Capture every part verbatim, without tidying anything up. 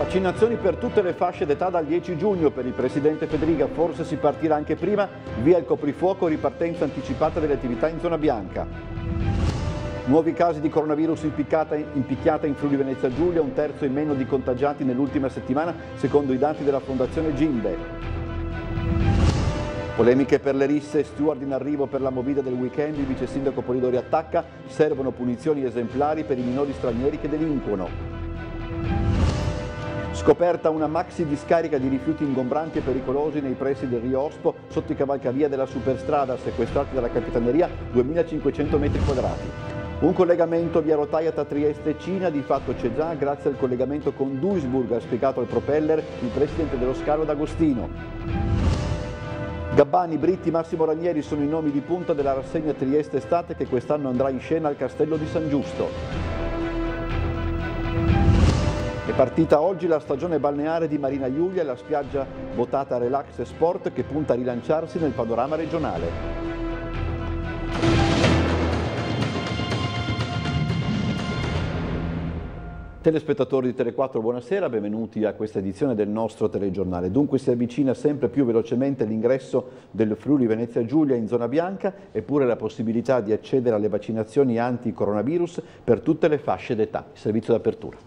Vaccinazioni per tutte le fasce d'età dal dieci giugno per il presidente Fedriga, forse si partirà anche prima, via il coprifuoco, ripartenza anticipata delle attività in zona bianca. Nuovi casi di coronavirus in picchiata, in picchiata in Friuli Venezia Giulia, un terzo in meno di contagiati nell'ultima settimana, secondo i dati della Fondazione Gimbe. Polemiche per le risse, steward in arrivo per la movida del weekend, il vice sindaco Polidori attacca, servono punizioni esemplari per i minori stranieri che delinquono. Scoperta una maxi discarica di rifiuti ingombranti e pericolosi nei pressi del Rio Ospo, sotto i cavalcavia della superstrada, sequestrati dalla Capitaneria duemilacinquecento metri quadrati. Un collegamento via rotaia tra Trieste e Cina, di fatto c'è già, grazie al collegamento con Duisburg, ha spiegato al Propeller il presidente dello scalo D'Agostino. Gabbani, Britti, Massimo Ranieri sono i nomi di punta della rassegna Trieste Estate che quest'anno andrà in scena al Castello di San Giusto. È partita oggi la stagione balneare di Marina Iulia e la spiaggia votata Relax e Sport che punta a rilanciarsi nel panorama regionale. Telespettatori di Telequattro, buonasera, benvenuti a questa edizione del nostro telegiornale. Dunque si avvicina sempre più velocemente l'ingresso del Friuli Venezia Giulia in zona bianca, eppure la possibilità di accedere alle vaccinazioni anti-coronavirus per tutte le fasce d'età. Il servizio d'apertura.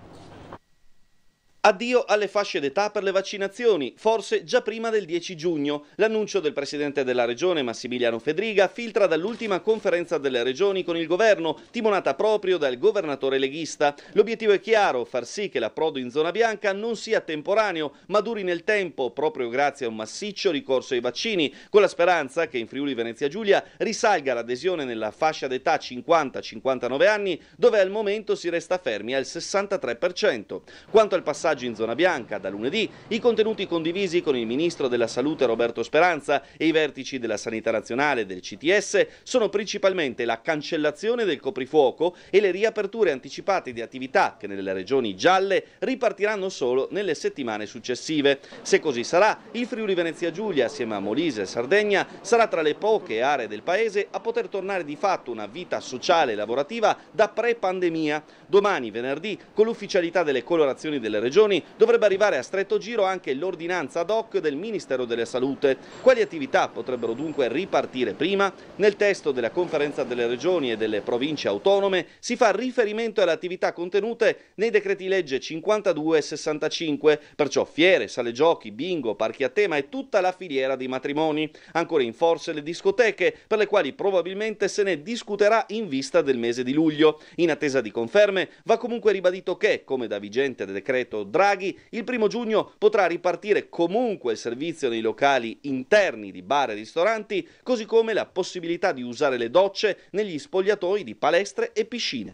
Addio alle fasce d'età per le vaccinazioni, forse già prima del dieci giugno. L'annuncio del presidente della regione Massimiliano Fedriga filtra dall'ultima conferenza delle regioni con il governo, timonata proprio dal governatore leghista. L'obiettivo è chiaro, far sì che l'approdo in zona bianca non sia temporaneo, ma duri nel tempo, proprio grazie a un massiccio ricorso ai vaccini, con la speranza che in Friuli Venezia Giulia risalga l'adesione nella fascia d'età cinquanta cinquantanove anni, dove al momento si resta fermi al sessantatré per cento. Quanto al passaggio in zona bianca, da lunedì, i contenuti condivisi con il ministro della Salute Roberto Speranza e i vertici della Sanità Nazionale e del C T S sono principalmente la cancellazione del coprifuoco e le riaperture anticipate di attività che nelle regioni gialle ripartiranno solo nelle settimane successive. Se così sarà, il Friuli Venezia Giulia, assieme a Molise e Sardegna, sarà tra le poche aree del paese a poter tornare di fatto una vita sociale e lavorativa da pre-pandemia. Domani, venerdì, con l'ufficialità delle colorazioni delle regioni, dovrebbe arrivare a stretto giro anche l'ordinanza ad hoc del Ministero della Salute. Quali attività potrebbero dunque ripartire prima? Nel testo della Conferenza delle Regioni e delle Province Autonome si fa riferimento alle attività contenute nei decreti legge cinquantadue e sessantacinque, perciò fiere, sale giochi, bingo, parchi a tema e tutta la filiera dei matrimoni. Ancora in forse le discoteche, per le quali probabilmente se ne discuterà in vista del mese di luglio. In attesa di conferme va comunque ribadito che, come da vigente decreto Draghi, il primo giugno potrà ripartire comunque il servizio nei locali interni di bar e ristoranti, così come la possibilità di usare le docce negli spogliatoi di palestre e piscine.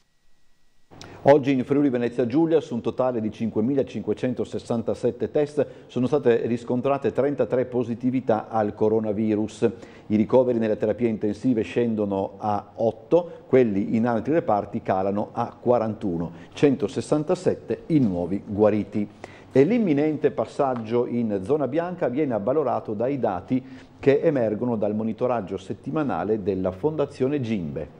Oggi in Friuli Venezia Giulia, su un totale di cinquemilacinquecentosessantasette test, sono state riscontrate trentatré positività al coronavirus. I ricoveri nelle terapie intensive scendono a otto, quelli in altri reparti calano a quarantuno, centosessantasette i nuovi guariti. E l'imminente passaggio in zona bianca viene avvalorato dai dati che emergono dal monitoraggio settimanale della Fondazione Gimbe.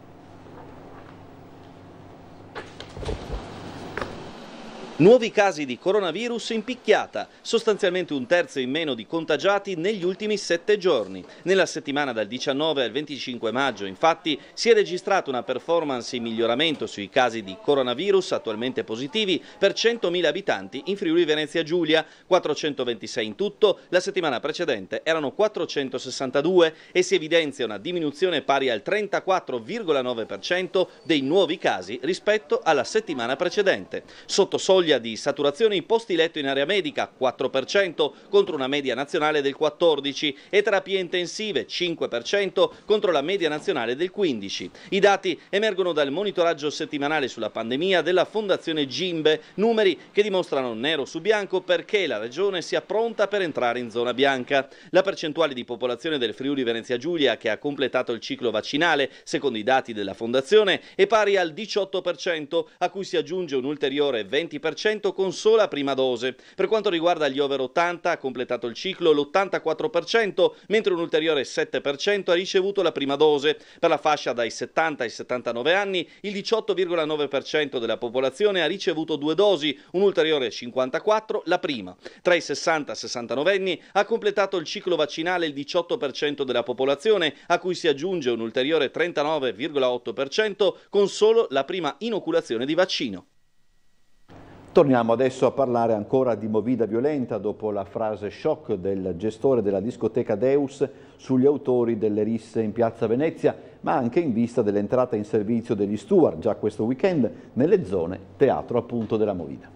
Nuovi casi di coronavirus in picchiata, sostanzialmente un terzo in meno di contagiati negli ultimi sette giorni. Nella settimana dal diciannove al venticinque maggio, infatti, si è registrata una performance in miglioramento sui casi di coronavirus attualmente positivi per centomila abitanti in Friuli Venezia Giulia, quattrocentoventisei in tutto, la settimana precedente erano quattrocentosessantadue e si evidenzia una diminuzione pari al trentaquattro virgola nove per cento dei nuovi casi rispetto alla settimana precedente. Sotto soglia di saturazione in posti letto in area medica quattro per cento contro una media nazionale del quattordici per cento e terapie intensive cinque per cento contro la media nazionale del quindici per cento. I dati emergono dal monitoraggio settimanale sulla pandemia della Fondazione Gimbe, numeri che dimostrano nero su bianco perché la regione sia pronta per entrare in zona bianca. La percentuale di popolazione del Friuli Venezia Giulia che ha completato il ciclo vaccinale, secondo i dati della Fondazione, è pari al diciotto per cento, a cui si aggiunge un ulteriore venti per cento cento con sola prima dose. Per quanto riguarda gli over ottanta ha completato il ciclo l'ottantaquattro per cento, mentre un ulteriore sette per cento ha ricevuto la prima dose. Per la fascia dai settanta ai settantanove anni il diciotto virgola nove per cento della popolazione ha ricevuto due dosi, un ulteriore cinquantaquattro la prima. Tra i sessanta e sessantanove anni ha completato il ciclo vaccinale il diciotto per cento della popolazione, a cui si aggiunge un ulteriore trentanove virgola otto per cento con solo la prima inoculazione di vaccino. Torniamo adesso a parlare ancora di movida violenta dopo la frase shock del gestore della discoteca Deus sugli autori delle risse in piazza Venezia, ma anche in vista dell'entrata in servizio degli steward già questo weekend nelle zone teatro appunto della movida.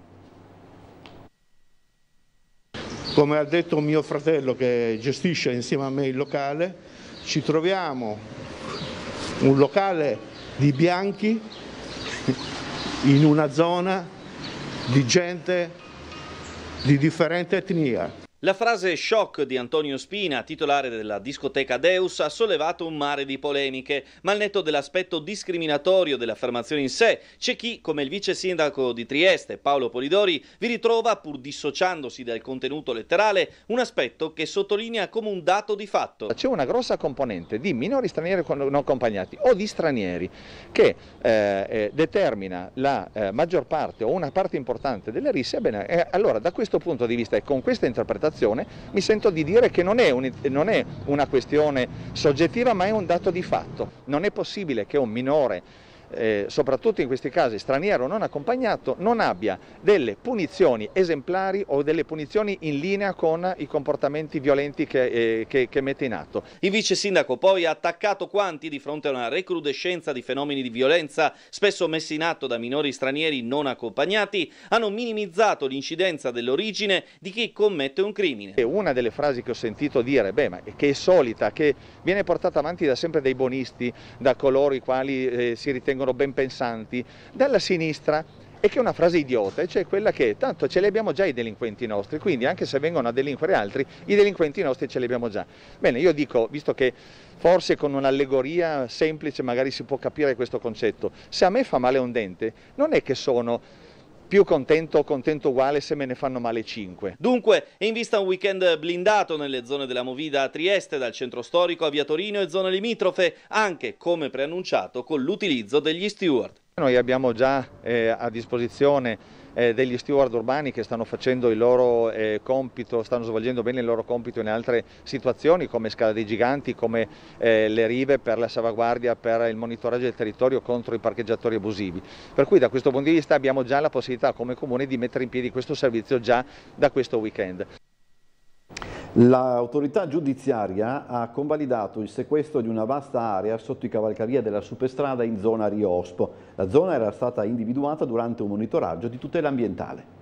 Come ha detto mio fratello che gestisce insieme a me il locale, ci troviamo un locale di bianchi in una zona di gente di differente etnia. La frase shock di Antonio Spina, titolare della discoteca Deus, ha sollevato un mare di polemiche, ma al netto dell'aspetto discriminatorio dell'affermazione in sé, c'è chi, come il vice sindaco di Trieste, Paolo Polidori, vi ritrova, pur dissociandosi dal contenuto letterale, un aspetto che sottolinea come un dato di fatto. C'è una grossa componente di minori stranieri non accompagnati o di stranieri che eh, eh, determina la eh, maggior parte o una parte importante delle risse. Ebbene, eh, allora da questo punto di vista e con questa interpretazione mi sento di dire che non è, un, non è una questione soggettiva, ma è un dato di fatto. Non è possibile che un minore, eh, soprattutto in questi casi straniero non accompagnato, non abbia delle punizioni esemplari o delle punizioni in linea con i comportamenti violenti che, eh, che, che mette in atto. Il vice sindaco poi ha attaccato quanti, di fronte a una recrudescenza di fenomeni di violenza spesso messi in atto da minori stranieri non accompagnati, hanno minimizzato l'incidenza dell'origine di chi commette un crimine. E una delle frasi che ho sentito dire, beh, ma che è solita, che viene portata avanti da sempre dai buonisti, da coloro i quali eh, si ritengono ben pensanti, dalla sinistra, e che è una frase idiota, cioè quella che tanto ce li abbiamo già i delinquenti nostri, quindi anche se vengono a delinquere altri, i delinquenti nostri ce li abbiamo già. Bene, io dico, visto che forse con un'allegoria semplice magari si può capire questo concetto, se a me fa male un dente, non è che sono più contento o contento uguale se me ne fanno male cinque. Dunque, è in vista un weekend blindato nelle zone della Movida a Trieste, dal centro storico a Via Torino e zone limitrofe, anche, come preannunciato, con l'utilizzo degli steward. Noi abbiamo già eh, a disposizione eh, degli steward urbani che stanno facendo il loro eh, compito, stanno svolgendo bene il loro compito in altre situazioni come Scala dei Giganti, come eh, le rive per la salvaguardia, per il monitoraggio del territorio contro i parcheggiatori abusivi. Per cui da questo punto di vista abbiamo già la possibilità come comune di mettere in piedi questo servizio già da questo weekend. L'autorità giudiziaria ha convalidato il sequestro di una vasta area sotto i cavalcavia della superstrada in zona Riospo. La zona era stata individuata durante un monitoraggio di tutela ambientale.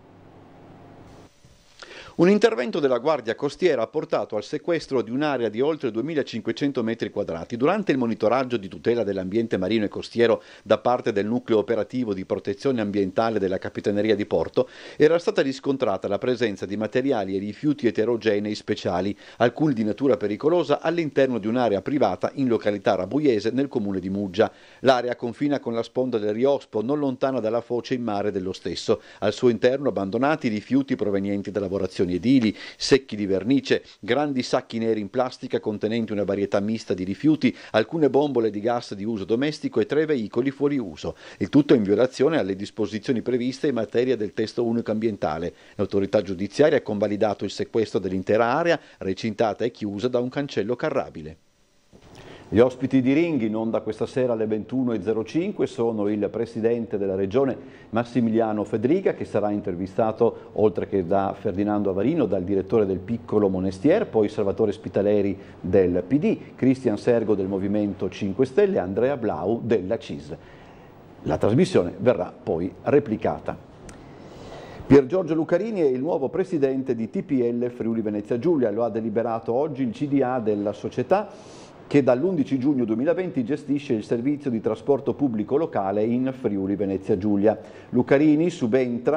Un intervento della Guardia Costiera ha portato al sequestro di un'area di oltre duemilacinquecento metri quadrati. Durante il monitoraggio di tutela dell'ambiente marino e costiero da parte del nucleo operativo di protezione ambientale della Capitaneria di Porto era stata riscontrata la presenza di materiali e rifiuti eterogenei speciali, alcuni di natura pericolosa, all'interno di un'area privata in località Rabuiese nel comune di Muggia. L'area confina con la sponda del Riospo, non lontana dalla foce in mare dello stesso. Al suo interno abbandonati rifiuti provenienti da lavorazioni edili, secchi di vernice, grandi sacchi neri in plastica contenenti una varietà mista di rifiuti, alcune bombole di gas di uso domestico e tre veicoli fuori uso. Il tutto in violazione alle disposizioni previste in materia del testo unico ambientale. L'autorità giudiziaria ha convalidato il sequestro dell'intera area, recintata e chiusa da un cancello carrabile. Gli ospiti di Ring in onda questa sera alle ventuno e zero cinque sono il presidente della regione Massimiliano Fedriga, che sarà intervistato oltre che da Ferdinando Avarino, dal direttore del Piccolo Monestier, poi Salvatore Spitaleri del P D, Cristian Sergo del Movimento cinque Stelle e Andrea Blau della C I S. La trasmissione verrà poi replicata. Pier Giorgio Lucarini è il nuovo presidente di T P L Friuli Venezia Giulia, lo ha deliberato oggi il C D A della società, che dall'undici giugno duemilaventi gestisce il servizio di trasporto pubblico locale in Friuli Venezia Giulia. Lucarini subentra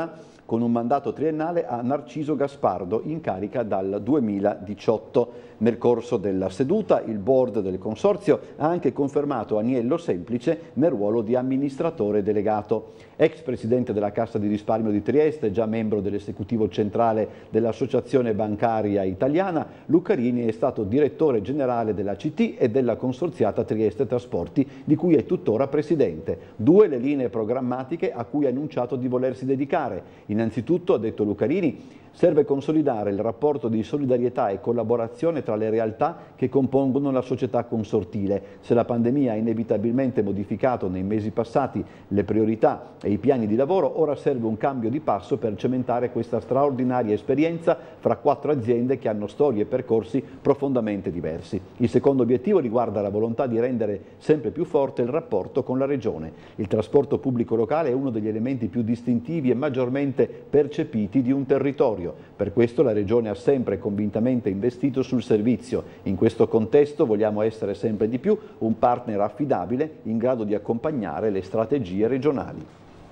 con un mandato triennale a Narciso Gaspardo, in carica dal duemiladiciotto. Nel corso della seduta il board del consorzio ha anche confermato Aniello Semplice nel ruolo di amministratore delegato. Ex presidente della Cassa di Risparmio di Trieste, già membro dell'esecutivo centrale dell'Associazione Bancaria Italiana, Luccarini è stato direttore generale della C T e della consorziata Trieste Trasporti, di cui è tuttora presidente. Due le linee programmatiche a cui ha annunciato di volersi dedicare. Innanzitutto, ha detto Luccarini, serve consolidare il rapporto di solidarietà e collaborazione tra le realtà che compongono la società consortile. Se la pandemia ha inevitabilmente modificato nei mesi passati le priorità e i piani di lavoro, ora serve un cambio di passo per cementare questa straordinaria esperienza fra quattro aziende che hanno storie e percorsi profondamente diversi. Il secondo obiettivo riguarda la volontà di rendere sempre più forte il rapporto con la Regione. Il trasporto pubblico locale è uno degli elementi più distintivi e maggiormente percepiti di un territorio. Per questo la Regione ha sempre convintamente investito sul servizio. In questo contesto vogliamo essere sempre di più un partner affidabile in grado di accompagnare le strategie regionali.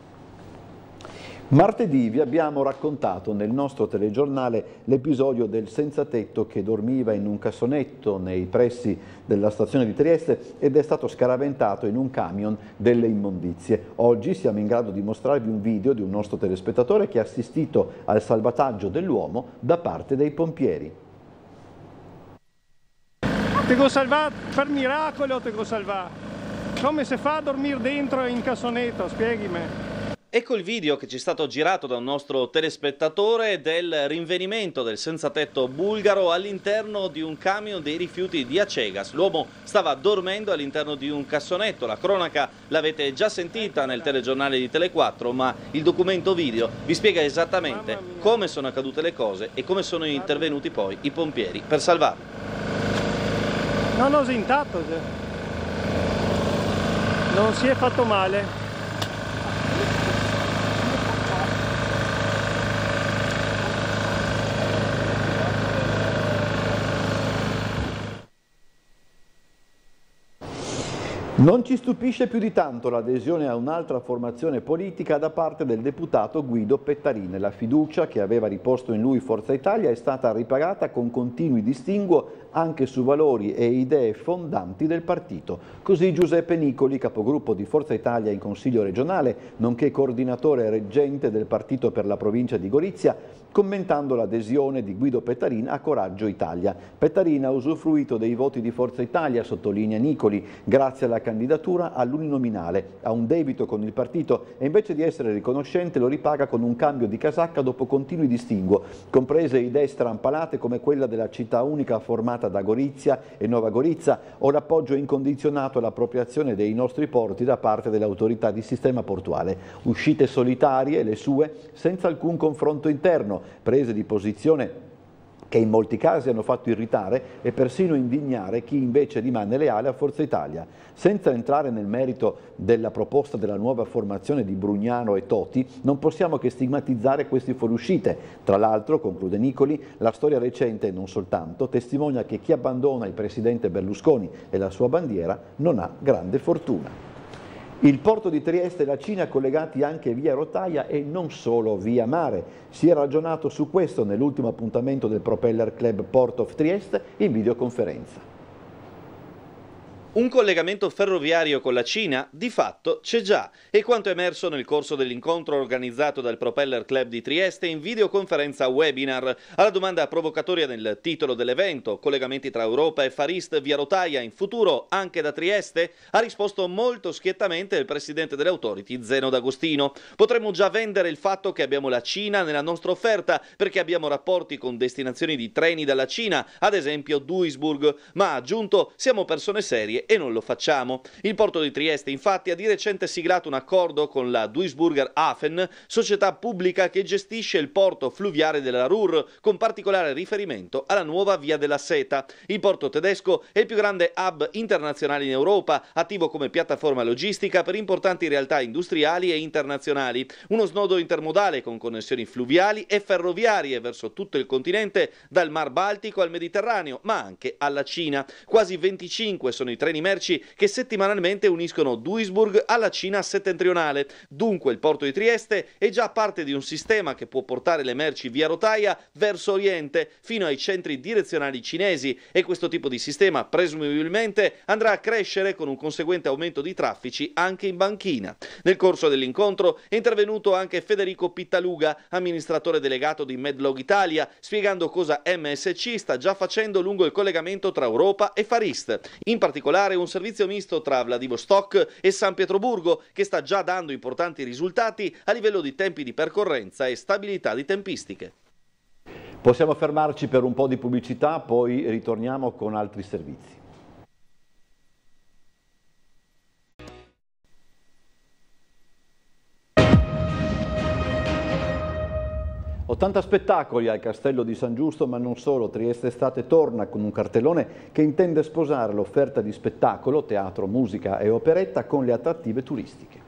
Martedì vi abbiamo raccontato nel nostro telegiornale l'episodio del senza tetto che dormiva in un cassonetto nei pressi della stazione di Trieste ed è stato scaraventato in un camion delle immondizie. Oggi siamo in grado di mostrarvi un video di un nostro telespettatore che ha assistito al salvataggio dell'uomo da parte dei pompieri. Te go salvato per miracolo, te go salvato. Come si fa a dormire dentro in cassonetto? Spieghimi. Ecco il video che ci è stato girato da un nostro telespettatore del rinvenimento del senzatetto bulgaro all'interno di un camion dei rifiuti di Acegas. L'uomo stava dormendo all'interno di un cassonetto. La cronaca l'avete già sentita nel telegiornale di Tele quattro, ma il documento video vi spiega esattamente come sono accadute le cose e come sono intervenuti poi i pompieri per salvarlo. Non ho intatto, non si è fatto male. Non ci stupisce più di tanto l'adesione a un'altra formazione politica da parte del deputato Guido Pettarin. La fiducia che aveva riposto in lui Forza Italia è stata ripagata con continui distinguo anche su valori e idee fondanti del partito. Così Giuseppe Nicoli, capogruppo di Forza Italia in Consiglio regionale, nonché coordinatore reggente del partito per la provincia di Gorizia, commentando l'adesione di Guido Pettarin a Coraggio Italia. Pettarin ha usufruito dei voti di Forza Italia, sottolinea Nicoli, grazie alla candidatura all'uninominale, ha un debito con il partito e invece di essere riconoscente lo ripaga con un cambio di casacca dopo continui distinguo, comprese idee strampalate come quella della città unica formata da Gorizia e Nova Gorizia o l'appoggio incondizionato all'appropriazione dei nostri porti da parte delle autorità di sistema portuale. Uscite solitarie, le sue, senza alcun confronto interno, prese di posizione che in molti casi hanno fatto irritare e persino indignare chi invece rimane leale a Forza Italia. Senza entrare nel merito della proposta della nuova formazione di Brugnano e Toti, non possiamo che stigmatizzare queste fuoriuscite. Tra l'altro, conclude Nicoli, la storia recente e non soltanto testimonia che chi abbandona il presidente Berlusconi e la sua bandiera non ha grande fortuna. Il porto di Trieste e la Cina collegati anche via rotaia e non solo via mare. Si è ragionato su questo nell'ultimo appuntamento del Propeller Club Port of Trieste in videoconferenza. Un collegamento ferroviario con la Cina di fatto c'è già e quanto emerso nel corso dell'incontro organizzato dal Propeller Club di Trieste in videoconferenza webinar. Alla domanda provocatoria nel titolo dell'evento, collegamenti tra Europa e Far East via rotaia in futuro anche da Trieste, ha risposto molto schiettamente il presidente delle Authority Zeno D'Agostino. Potremmo già vendere il fatto che abbiamo la Cina nella nostra offerta perché abbiamo rapporti con destinazioni di treni dalla Cina, ad esempio Duisburg, ma ha aggiunto siamo persone serie e non lo facciamo. Il porto di Trieste infatti ha di recente siglato un accordo con la Duisburger Hafen, società pubblica che gestisce il porto fluviale della Ruhr, con particolare riferimento alla nuova via della Seta. Il porto tedesco è il più grande hub internazionale in Europa, attivo come piattaforma logistica per importanti realtà industriali e internazionali. Uno snodo intermodale con connessioni fluviali e ferroviarie verso tutto il continente, dal Mar Baltico al Mediterraneo, ma anche alla Cina. Quasi venticinque sono i treni treni merci che settimanalmente uniscono Duisburg alla Cina settentrionale. Dunque il porto di Trieste è già parte di un sistema che può portare le merci via rotaia verso Oriente fino ai centri direzionali cinesi, e questo tipo di sistema presumibilmente andrà a crescere con un conseguente aumento di traffici anche in banchina. Nel corso dell'incontro è intervenuto anche Federico Pittaluga, amministratore delegato di Medlog Italia, spiegando cosa M S C sta già facendo lungo il collegamento tra Europa e Far East, in particolare un servizio misto tra Vladivostok e San Pietroburgo che sta già dando importanti risultati a livello di tempi di percorrenza e stabilità di tempistiche. Possiamo fermarci per un po' di pubblicità, poi ritorniamo con altri servizi. ottanta spettacoli al Castello di San Giusto, ma non solo. Trieste Estate torna con un cartellone che intende sposare l'offerta di spettacolo, teatro, musica e operetta con le attrattive turistiche.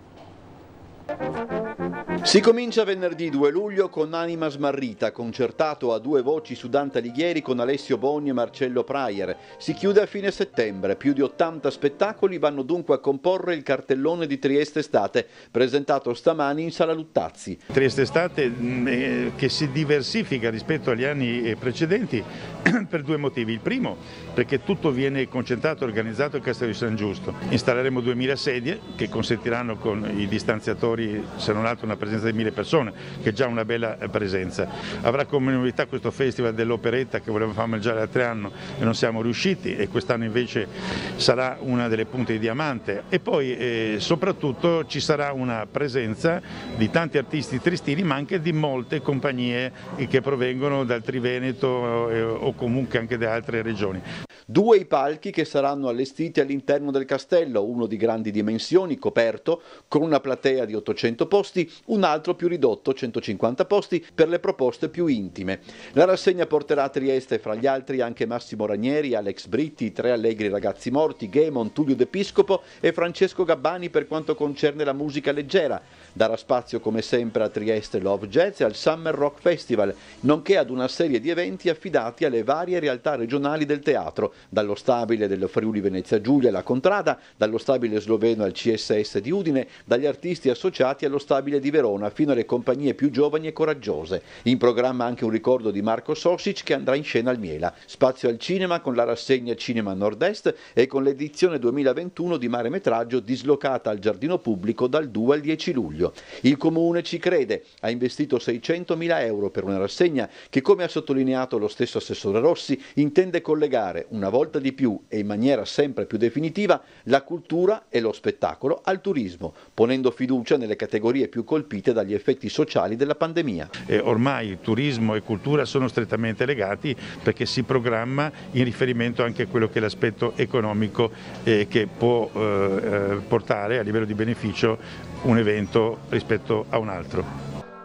Si comincia venerdì due luglio con Anima Smarrita, concertato a due voci su Dante Alighieri con Alessio Boni e Marcello Prayer. Si chiude a fine settembre. Più di ottanta spettacoli vanno dunque a comporre il cartellone di Trieste Estate, presentato stamani in Sala Luttazzi. Trieste Estate eh, che si diversifica rispetto agli anni precedenti per due motivi. Il primo, perché tutto viene concentrato e organizzato al Castello di San Giusto. Installeremo duemila sedie che consentiranno con i distanziatori, se non altro, una presenza di mille persone, che è già una bella presenza. Avrà come novità questo festival dell'operetta che volevamo fare già l'altro anno e non siamo riusciti, e quest'anno invece sarà una delle punte di diamante. E poi eh, soprattutto ci sarà una presenza di tanti artisti tristini, ma anche di molte compagnie che provengono dal Triveneto eh, o comunque anche da altre regioni. Due i palchi che saranno allestiti all'interno del castello, uno di grandi dimensioni, coperto, con una platea di ottocento posti, un altro più ridotto, centocinquanta posti, per le proposte più intime. La rassegna porterà a Trieste fra gli altri anche Massimo Ranieri, Alex Britti, i Tre Allegri Ragazzi Morti, Gaemon, Tullio De Piscopo e Francesco Gabbani per quanto concerne la musica leggera. Darà spazio come sempre a Trieste Love Jazz e al Summer Rock Festival, nonché ad una serie di eventi affidati alle varie realtà regionali del teatro, dallo stabile del Friuli Venezia Giulia La Contrada, dallo stabile sloveno al C S S di Udine, dagli artisti associati allo stabile di Verona fino alle compagnie più giovani e coraggiose. In programma anche un ricordo di Marco Sosic che andrà in scena al Miela. Spazio al cinema con la rassegna Cinema Nord-Est e con l'edizione duemilaventuno di Mare Metraggio dislocata al Giardino Pubblico dal due al dieci luglio. Il Comune ci crede, ha investito seicentomila euro per una rassegna che, come ha sottolineato lo stesso assessore Rossi, intende collegare una volta di più e in maniera sempre più definitiva la cultura e lo spettacolo al turismo, ponendo fiducia nelle categorie più colpite dagli effetti sociali della pandemia. E ormai turismo e cultura sono strettamente legati, perché si programma in riferimento anche a quello che è l'aspetto economico eh, che può eh, portare a livello di beneficio un evento rispetto a un altro.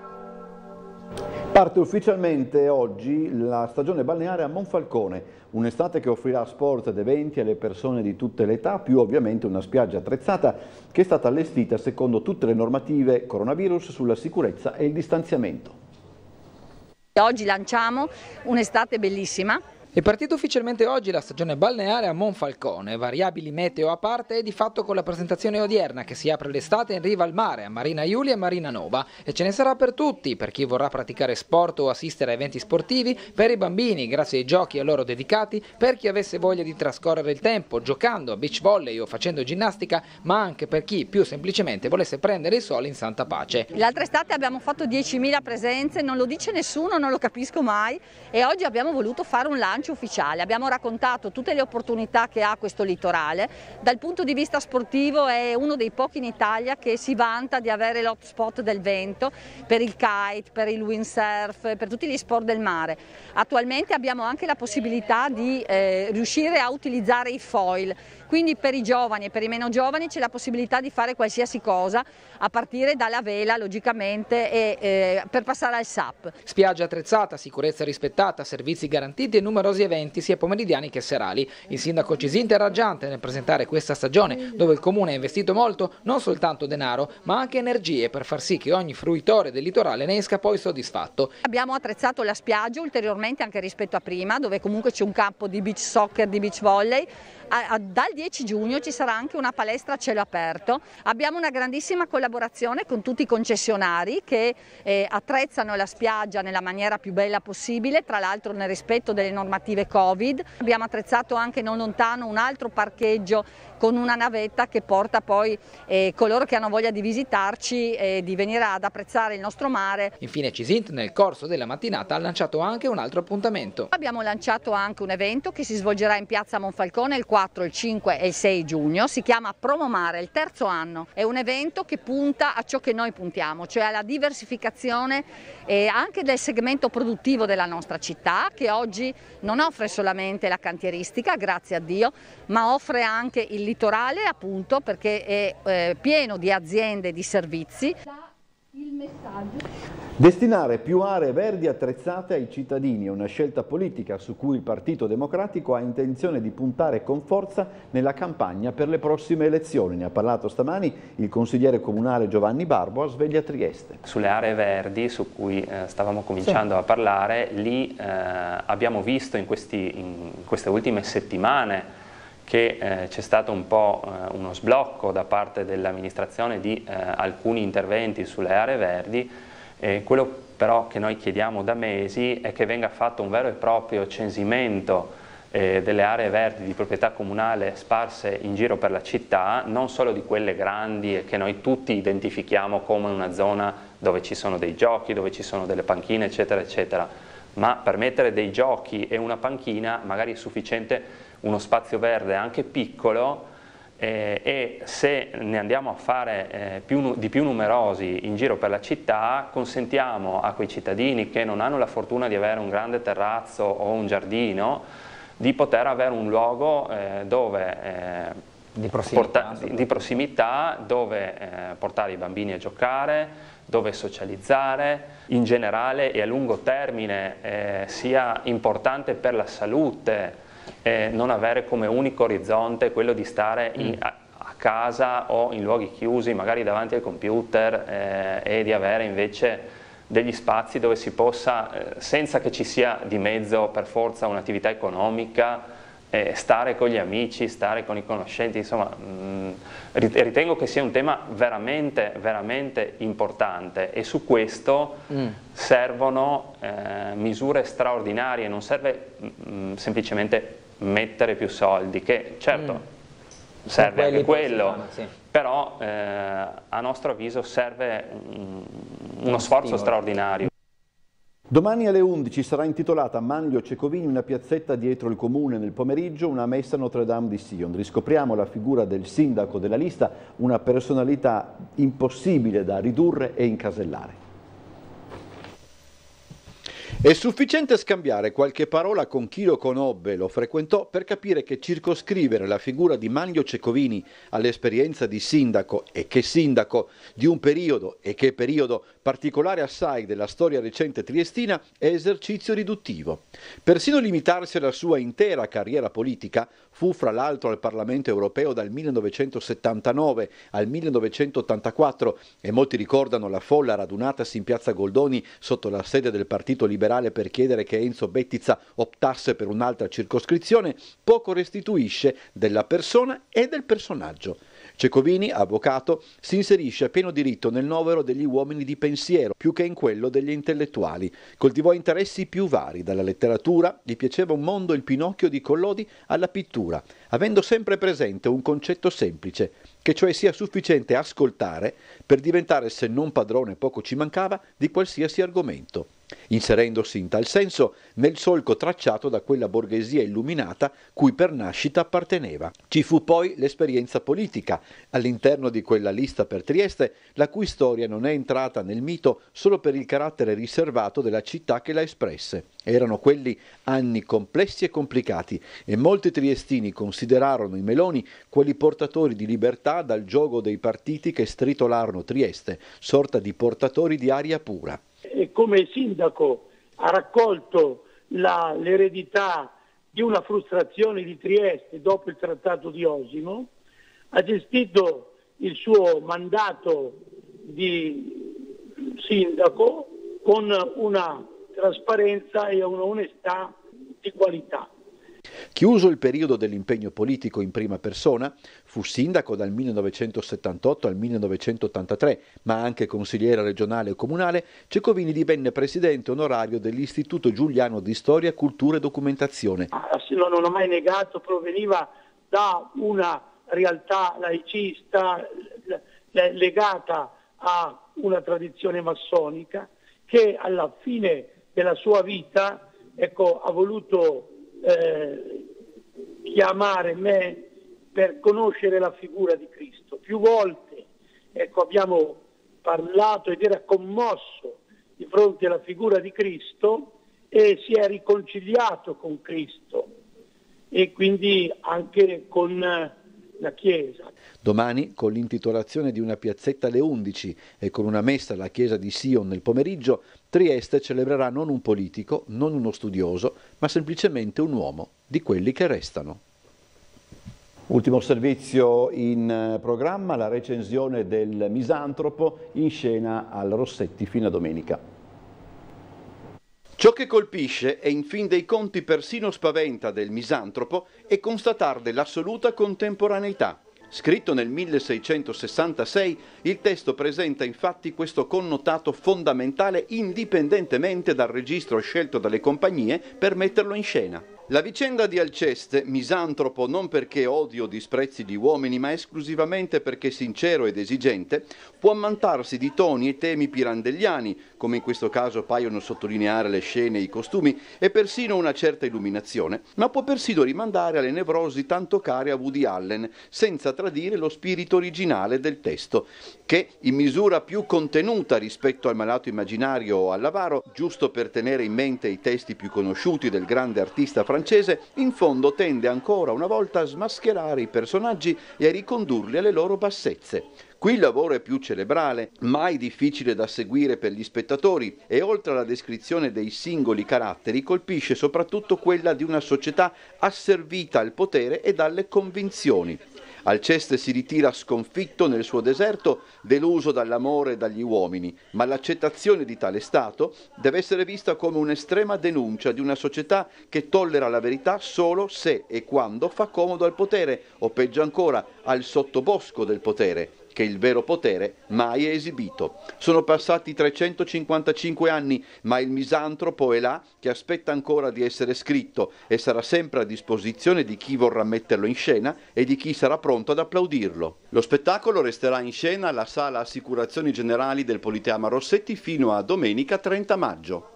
Parte ufficialmente oggi la stagione balneare a Monfalcone, un'estate che offrirà sport ed eventi alle persone di tutte le età, più ovviamente una spiaggia attrezzata che è stata allestita secondo tutte le normative coronavirus sulla sicurezza e il distanziamento. Oggi lanciamo un'estate bellissima. È partita ufficialmente oggi la stagione balneare a Monfalcone, variabili meteo a parte e di fatto con la presentazione odierna che si apre l'estate in riva al mare a Marina Iulia e Marina Nova, e ce ne sarà per tutti, per chi vorrà praticare sport o assistere a eventi sportivi, per i bambini grazie ai giochi a loro dedicati, per chi avesse voglia di trascorrere il tempo giocando a beach volley o facendo ginnastica, ma anche per chi più semplicemente volesse prendere il sole in santa pace. L'altra estate abbiamo fatto diecimila presenze, non lo dice nessuno, non lo capisco mai, e oggi abbiamo voluto fare un lancio ufficiale. Abbiamo raccontato tutte le opportunità che ha questo litorale. Dal punto di vista sportivo è uno dei pochi in Italia che si vanta di avere l'hotspot del vento per il kite, per il windsurf, per tutti gli sport del mare. Attualmente abbiamo anche la possibilità di eh, riuscire a utilizzare i foil, quindi per i giovani e per i meno giovani c'è la possibilità di fare qualsiasi cosa, a partire dalla vela logicamente e eh, per passare al S A P. Spiaggia attrezzata, sicurezza rispettata, servizi garantiti e numerosi numerosi eventi sia pomeridiani che serali. Il sindaco Cisint è raggiante nel presentare questa stagione, dove il comune ha investito molto, non soltanto denaro, ma anche energie per far sì che ogni fruitore del litorale ne esca poi soddisfatto. Abbiamo attrezzato la spiaggia ulteriormente anche rispetto a prima, dove comunque c'è un campo di beach soccer, di beach volley. A, a, dal dieci giugno ci sarà anche una palestra a cielo aperto. Abbiamo una grandissima collaborazione con tutti i concessionari che eh, attrezzano la spiaggia nella maniera più bella possibile, tra l'altro nel rispetto delle normative Covid. Abbiamo attrezzato anche non lontano un altro parcheggio con una navetta che porta poi eh, coloro che hanno voglia di visitarci e eh, di venire ad apprezzare il nostro mare. Infine Cisint nel corso della mattinata ha lanciato anche un altro appuntamento. Abbiamo lanciato anche un evento che si svolgerà in piazza Monfalcone il quattro, il cinque e il sei giugno, si chiama Promomare, il terzo anno. È un evento che punta a ciò che noi puntiamo, cioè alla diversificazione eh, anche del segmento produttivo della nostra città, che oggi non offre solamente la cantieristica, grazie a Dio, ma offre anche il litorale, appunto, perché è eh, pieno di aziende e di servizi. Il messaggio. Destinare più aree verdi attrezzate ai cittadini è una scelta politica su cui il Partito Democratico ha intenzione di puntare con forza nella campagna per le prossime elezioni. Ne ha parlato stamani il consigliere comunale Giovanni Barbo a Sveglia Trieste. Sulle aree verdi su cui eh, stavamo cominciando sì. a parlare, lì eh, abbiamo visto in, questi, in queste ultime settimane che eh, c'è stato un po' eh, uno sblocco da parte dell'amministrazione di eh, alcuni interventi sulle aree verdi. Eh, quello però che noi chiediamo da mesi è che venga fatto un vero e proprio censimento eh, delle aree verdi di proprietà comunale sparse in giro per la città, non solo di quelle grandi e che noi tutti identifichiamo come una zona dove ci sono dei giochi, dove ci sono delle panchine, eccetera, eccetera, ma per mettere dei giochi e una panchina magari è sufficiente uno spazio verde anche piccolo eh, e se ne andiamo a fare eh, più, di più numerosi in giro per la città, consentiamo a quei cittadini che non hanno la fortuna di avere un grande terrazzo o un giardino di poter avere un luogo eh, dove eh, di, prossimità, porta, di prossimità dove eh, portare i bambini a giocare, dove socializzare, in generale e a lungo termine eh, sia importante per la salute eh, non avere come unico orizzonte quello di stare in, a, a casa o in luoghi chiusi, magari davanti al computer eh, e di avere invece degli spazi dove si possa, eh, senza che ci sia di mezzo per forza un'attività economica, eh, stare con gli amici, stare con i conoscenti, insomma mh, ritengo che sia un tema veramente, veramente importante e su questo mm. servono eh, misure straordinarie, non serve mh, semplicemente mettere più soldi, che certo mm. serve anche quello, sì. però eh, a nostro avviso serve mh, uno sforzo straordinario. Domani alle undici sarà intitolata Manlio Cecovini, una piazzetta dietro il comune. Nel pomeriggio una messa a Notre Dame di Sion. Riscopriamo la figura del sindaco della lista, una personalità impossibile da ridurre e incasellare. È sufficiente scambiare qualche parola con chi lo conobbe e lo frequentò per capire che circoscrivere la figura di Manlio Cecovini all'esperienza di sindaco, e che sindaco, di un periodo, e che periodo, particolare assai della storia recente triestina, è esercizio riduttivo. Persino limitarsi alla sua intera carriera politica, fu fra l'altro al Parlamento europeo dal millenovecentosettantanove al millenovecentottantaquattro, e molti ricordano la folla radunatasi in piazza Goldoni sotto la sede del Partito Liberale per chiedere che Enzo Bettiza optasse per un'altra circoscrizione, poco restituisce della persona e del personaggio. Cecovini, avvocato, si inserisce a pieno diritto nel novero degli uomini di pensiero, più che in quello degli intellettuali. Coltivò interessi più vari, dalla letteratura, gli piaceva un mondo il Pinocchio di Collodi, alla pittura, avendo sempre presente un concetto semplice, che cioè sia sufficiente ascoltare per diventare, se non padrone, poco ci mancava, di qualsiasi argomento, inserendosi in tal senso nel solco tracciato da quella borghesia illuminata cui per nascita apparteneva. Ci fu poi l'esperienza politica all'interno di quella lista per Trieste, la cui storia non è entrata nel mito solo per il carattere riservato della città che la espresse. Erano quelli anni complessi e complicati, e molti triestini considerarono i Meloni quelli portatori di libertà dal giogo dei partiti che stritolarono Trieste, sorta di portatori di aria pura. E come sindaco ha raccolto la, l'eredità di una frustrazione di Trieste dopo il trattato di Osimo, ha gestito il suo mandato di sindaco con una trasparenza e una onestà di qualità. Chiuso il periodo dell'impegno politico in prima persona, fu sindaco dal millenovecentosettantotto al millenovecentottantatré, ma anche consigliere regionale e comunale. Cecovini divenne presidente onorario dell'Istituto Giuliano di Storia, Cultura e Documentazione. Non ho mai negato, proveniva da una realtà laicista legata a una tradizione massonica che alla fine della sua vita, ecco, ha voluto eh, chiamare me per conoscere la figura di Cristo. Più volte, ecco, abbiamo parlato ed era commosso di fronte alla figura di Cristo e si è riconciliato con Cristo e quindi anche con la Chiesa. Domani, con l'intitolazione di una piazzetta alle undici e con una messa alla chiesa di Sion nel pomeriggio, Trieste celebrerà non un politico, non uno studioso, ma semplicemente un uomo di quelli che restano. Ultimo servizio in programma, la recensione del Misantropo in scena al Rossetti fino a domenica. Ciò che colpisce e in fin dei conti persino spaventa del Misantropo è constatarne l'assoluta contemporaneità. Scritto nel milleseicentosessantasei, il testo presenta infatti questo connotato fondamentale indipendentemente dal registro scelto dalle compagnie per metterlo in scena. La vicenda di Alceste, misantropo non perché odio o disprezzi gli uomini, ma esclusivamente perché sincero ed esigente, può ammantarsi di toni e temi pirandelliani, come in questo caso paiono sottolineare le scene e i costumi, e persino una certa illuminazione, ma può persino rimandare alle nevrosi tanto care a Woody Allen, senza tradire lo spirito originale del testo, che, in misura più contenuta rispetto al malato immaginario o all'avaro, giusto per tenere in mente i testi più conosciuti del grande artista francese, francese, in fondo tende ancora una volta a smascherare i personaggi e a ricondurli alle loro bassezze. Qui il lavoro è più cerebrale, mai difficile da seguire per gli spettatori e oltre alla descrizione dei singoli caratteri colpisce soprattutto quella di una società asservita al potere e alle convinzioni. Alceste si ritira sconfitto nel suo deserto, deluso dall'amore e dagli uomini, ma l'accettazione di tale stato deve essere vista come un'estrema denuncia di una società che tollera la verità solo se e quando fa comodo al potere, o peggio ancora al sottobosco del potere, che il vero potere mai è esibito. Sono passati trecentocinquantacinque anni, ma il misantropo è là che aspetta ancora di essere scritto e sarà sempre a disposizione di chi vorrà metterlo in scena e di chi sarà pronto ad applaudirlo. Lo spettacolo resterà in scena alla Sala Assicurazioni Generali del Politeama Rossetti fino a domenica trenta maggio.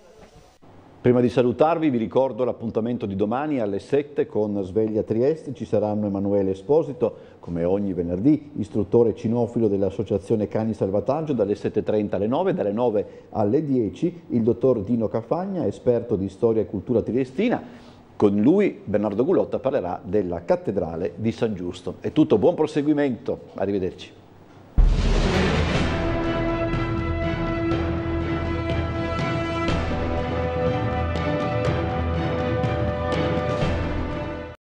Prima di salutarvi vi ricordo l'appuntamento di domani alle sette con Sveglia Trieste. Ci saranno Emanuele Esposito, come ogni venerdì, istruttore cinofilo dell'Associazione Cani Salvataggio, dalle sette e trenta alle nove, dalle nove alle dieci, il dottor Dino Cafagna, esperto di storia e cultura triestina. Con lui Bernardo Gulotta parlerà della Cattedrale di San Giusto. È tutto, buon proseguimento, arrivederci.